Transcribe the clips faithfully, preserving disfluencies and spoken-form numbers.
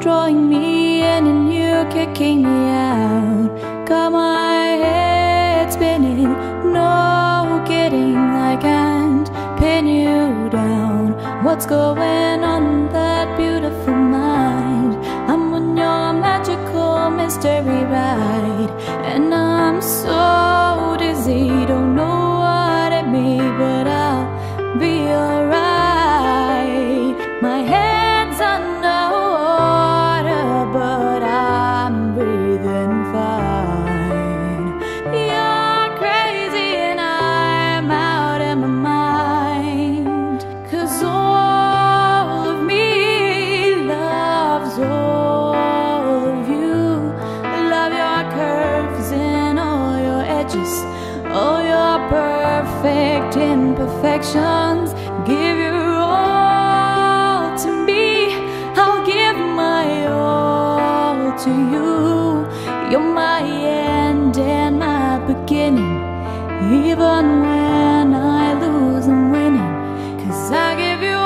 drawing me in and you kicking me out. Got my head spinning, no kidding, I can't pin you down. What's going on in that beautiful mind? I'm on your magical mystery ride, and I'm so dizzy, don't know what it means, but I'll be alright. My head's underwater, but I'm breathing fine. You're crazy and I'm out of my mind, 'cause all of me loves all of you. Love your curves and all your edges, all your perfect imperfections. Give your all to me, I'll give my all to you. You're my end and my beginning, even when I lose I'm winning, 'cause I give you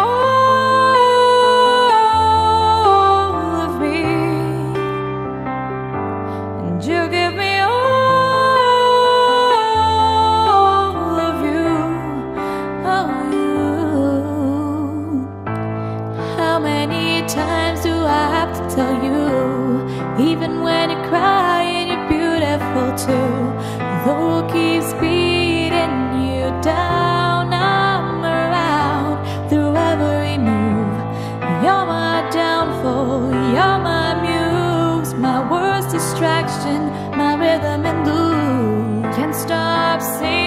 all of me, and you give me all of you, oh you. How many times do I have to tell you, even when you're crying you're beautiful too. The world keeps beating you down, I'm around through every move. You're my downfall, you're my muse, my worst distraction, my rhythm and blues. Can't stop singing.